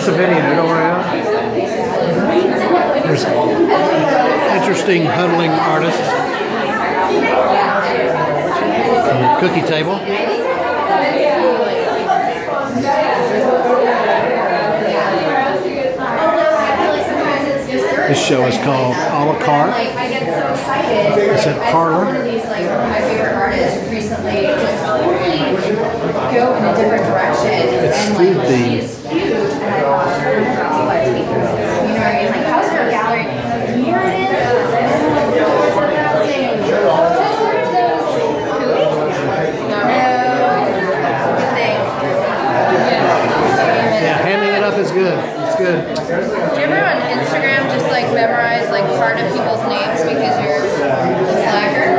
It's a video, don't worry about it. There's interesting huddling artists. Cookie table. This show is called a la carte. I get so excited. It's at Parlor. One of these, like, one of my favorite artists recently just go in a different direction. It's and, food like, themed. she's huge, and I thought, like, you know what I mean? Like, how's her gallery? Meredith, what's the last name? Just sort of those. No. Good things. Yeah, hamming it up is good. It's good. Do you ever on Instagram just like memorize like part of people's names because you're a slacker?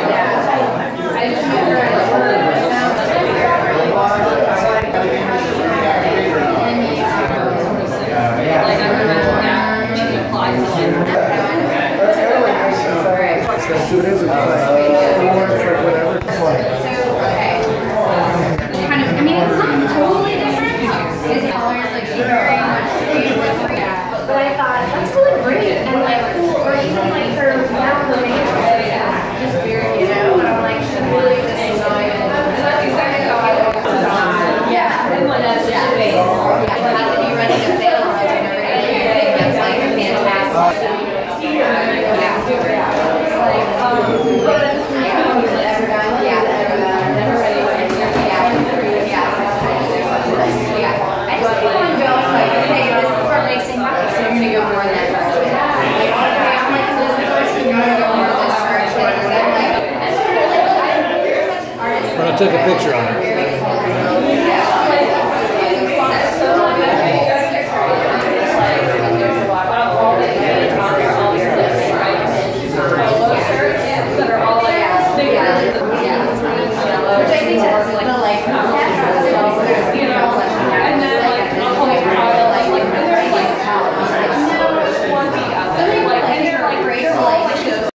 Kind of, I mean, it's not totally different. His colors, like, very much but I thought, that's really great. And, like, cool. Or even, like, her just very, you know, and I'm like, she's really just enjoying it. That's exactly how I look. Yeah. Yeah. I have to be ready to fail or I'm never going to do anything. That's, like, fantastic. But I took a picture on it.